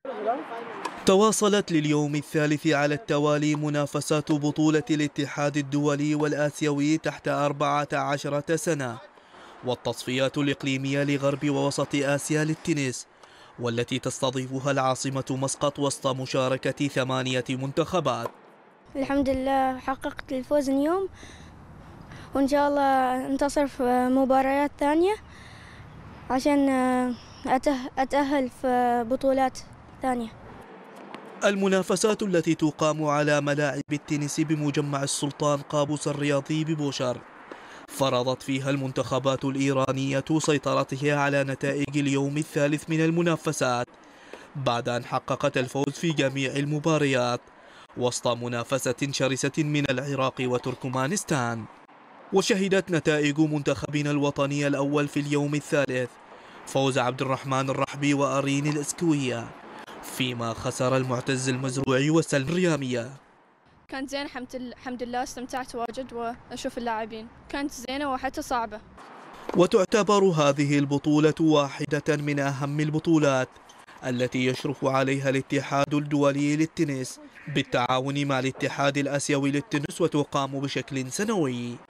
تواصلت لليوم الثالث على التوالي منافسات بطولة الاتحاد الدولي والآسيوي تحت 14 سنة والتصفيات الإقليمية لغرب ووسط آسيا للتنس، والتي تستضيفها العاصمة مسقط وسط مشاركة 8 منتخبات. الحمد لله حققت الفوز اليوم، وإن شاء الله انتصر في مباريات ثانية عشان أتأهل في بطولات ثانية. المنافسات التي تقام على ملاعب التنس بمجمع السلطان قابوس الرياضي ببوشر فرضت فيها المنتخبات الإيرانية سيطرتها على نتائج اليوم الثالث من المنافسات بعد أن حققت الفوز في جميع المباريات وسط منافسة شرسة من العراق وتركمانستان. وشهدت نتائج منتخبنا الوطني الأول في اليوم الثالث فوز عبد الرحمن الرحبي وأرين الإسكوية، فيما خسر المعتز المزروعي وسلم الريامية. كانت زينة الحمد لله، استمتعت واجد وأشوف اللاعبين كانت زينة وحتى صعبة. وتعتبر هذه البطولة واحدة من أهم البطولات التي يشرف عليها الاتحاد الدولي للتنس بالتعاون مع الاتحاد الآسيوي للتنس، وتقام بشكل سنوي.